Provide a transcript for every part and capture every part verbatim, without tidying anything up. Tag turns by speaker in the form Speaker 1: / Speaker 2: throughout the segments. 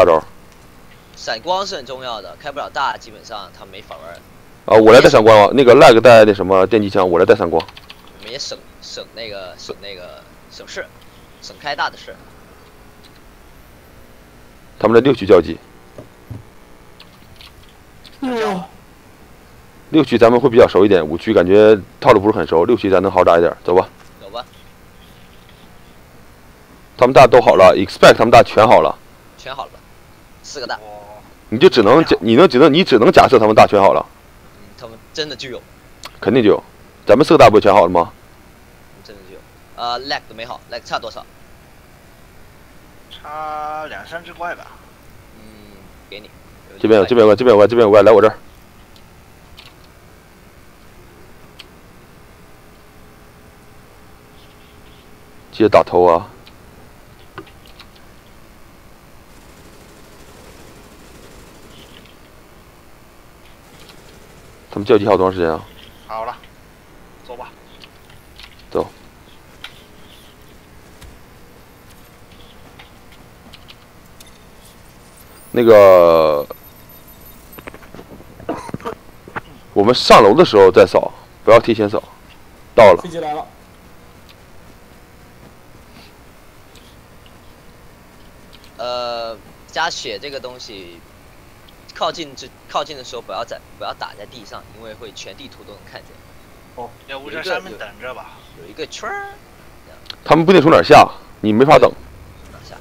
Speaker 1: 大招。
Speaker 2: 闪光是很重要的，开不了大，基本上他没法玩。
Speaker 1: 啊，我来带闪光啊，那个 lag 带那什么电击枪，我来带闪光。
Speaker 2: 我们也省省那个省那个省事，省开大的事。
Speaker 1: 他们的六区交集。
Speaker 3: 哦。
Speaker 1: 六区咱们会比较熟一点，五区感觉套路不是很熟，六区咱能好打一点，走吧。
Speaker 2: 走吧。
Speaker 1: 他们大都好了 ，expect 他们大全好了。
Speaker 2: 全好了，四个大。
Speaker 1: 你就只能假，你能只能你只能假设他们大全好了。
Speaker 2: 嗯，他们真的就有。
Speaker 1: 肯定就有，咱们四个大不全好了吗？
Speaker 2: 真的就有。呃 ，lag 都没好 ，lag 差多少？
Speaker 4: 差两三只怪吧。
Speaker 2: 嗯，给你。
Speaker 1: 这边有，这边有怪，这边有怪，这边有怪，来我这儿。记得打头啊！他们交集还有多长时间啊？
Speaker 4: 好了，走吧。
Speaker 1: 走。那个，我们上楼的时候再扫，不要提前扫。到了。
Speaker 3: 飞机来了。
Speaker 2: 呃，加血这个东西，靠近这靠近的时候不要在不要打在地上，因为会全地图都能看见。
Speaker 3: 哦，
Speaker 4: 要不在上面等着吧。
Speaker 2: 有一个圈儿。
Speaker 1: 他们不一定从哪儿下，你没法等。
Speaker 2: 哪下？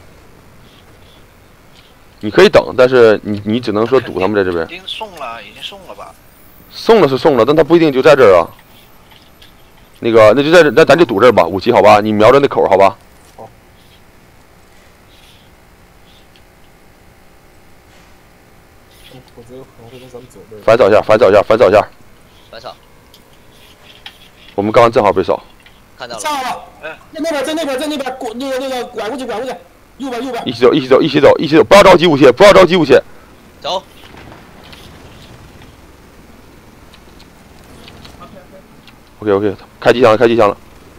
Speaker 1: 你可以等，但是你你只能说堵他们在这边。
Speaker 4: 已经送了，已经送了吧？
Speaker 1: 送了是送了，但他不一定就在这儿啊。那个，那就在这，那咱就堵这儿吧，武器好吧？你瞄着那口好吧？
Speaker 3: 好。我觉得可能会跟咱们走这儿。
Speaker 1: 反扫一下，反扫一下，反扫一下。
Speaker 2: 反扫。
Speaker 1: 我们刚刚正好被扫。
Speaker 2: 看到了。
Speaker 3: 上了。哎，在那边，在那边，在那边，过那个那个拐过去，拐过去，右边右边。
Speaker 1: 一起走，一起走，一起走，一起走，不要着急，武器，不要着急，武器。
Speaker 2: 走。
Speaker 1: OK OK， 开机枪了，开机枪了。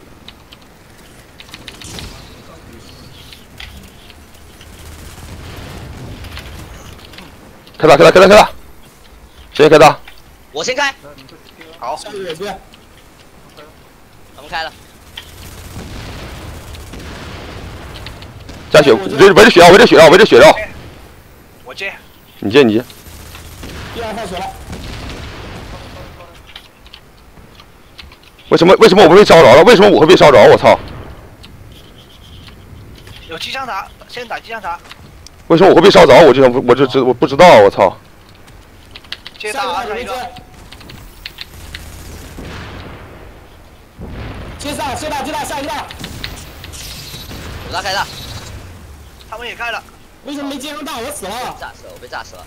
Speaker 1: 开大，开大，开大，开大！谁先开大？
Speaker 2: 我先开。
Speaker 4: 好。
Speaker 3: 下一个接。
Speaker 2: 他们开了。
Speaker 1: 加血，围围着血药，围着血药，围着血药。
Speaker 4: 我接。
Speaker 1: 你接，你接。
Speaker 3: 第二放血了。
Speaker 1: 为什么为什么我不被烧着了？为什么我会被烧着？我操！
Speaker 4: 有机枪塔，先打机枪塔。
Speaker 1: 为什么我会被烧着？我就想不，我就知我不知道，我操！
Speaker 4: 接大啊，下一个。
Speaker 3: 接大，接大，接大，下一个大。
Speaker 2: 我大开大。
Speaker 4: 他们也开了。
Speaker 3: 为什么没接上大？我死了。
Speaker 2: 炸死了，我被炸死了。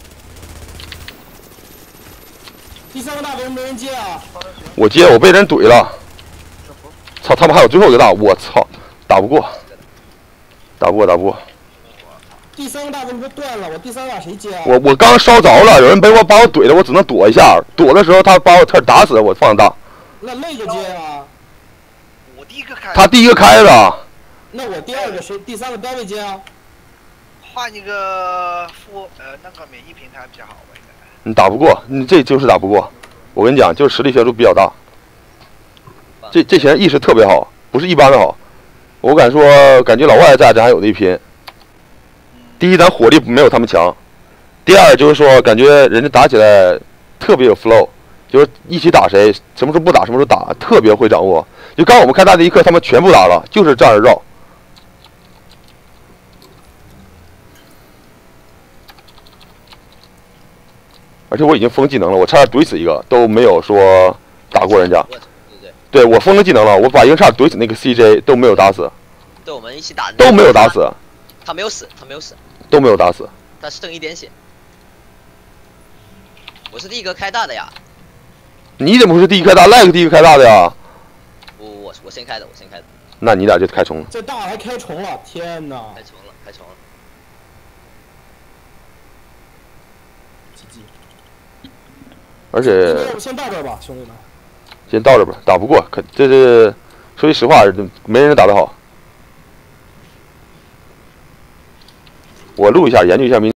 Speaker 3: 第三个大为什么没人接啊？
Speaker 1: 我接，我被人怼了。操，他们还有最后一个大，我操，打不过，打不过，打不过。
Speaker 3: 第三个大为什么断了？我第三个大谁接啊？
Speaker 1: 我我刚烧着了，有人被我把我怼了，我只能躲一下。躲的时候他把我差点打死，我放大。
Speaker 3: 那那个接啊？
Speaker 4: 我第一个开。
Speaker 1: 他第一个开的。
Speaker 3: 那我第二个谁？第三个单位接啊？
Speaker 4: 换一个副呃那个免疫平台比较好吧，应该。
Speaker 1: 你打不过，你这就是打不过。我跟你讲，就是实力悬殊比较大。这这些人意识特别好，不是一般的好。我敢说，感觉老外在咱还有的一拼。第一，咱火力没有他们强；第二，就是说感觉人家打起来特别有 flow， 就是一起打谁，什么时候不打，什么时候打，特别会掌握。就刚我们开大的一刻，他们全部打了，就是这样绕。而且我已经封技能了，我差点怼死一个，都没有说打过人家。
Speaker 2: 对对。
Speaker 1: 对我封了技能了，我把一个差点怼死那个 C J 都没有打死。
Speaker 2: 对，我们一起打。
Speaker 1: 都没有打死。
Speaker 2: 他没有死，他没有死。
Speaker 1: 都没有打死。
Speaker 2: 他剩一点血。我是第一个开大的呀。
Speaker 1: 你怎么会是第一开大？赖个第一个开大的呀？
Speaker 2: 我我我先开的，我先开的。
Speaker 1: 那你俩就开冲了。
Speaker 3: 这大还开虫了，天哪！
Speaker 2: 开虫了，开虫了。
Speaker 1: 而且，
Speaker 3: 先到这儿吧，兄弟们。
Speaker 1: 先到这儿吧，打不过，可这是说句实话，没人打得好。我我录一下，研究一下明。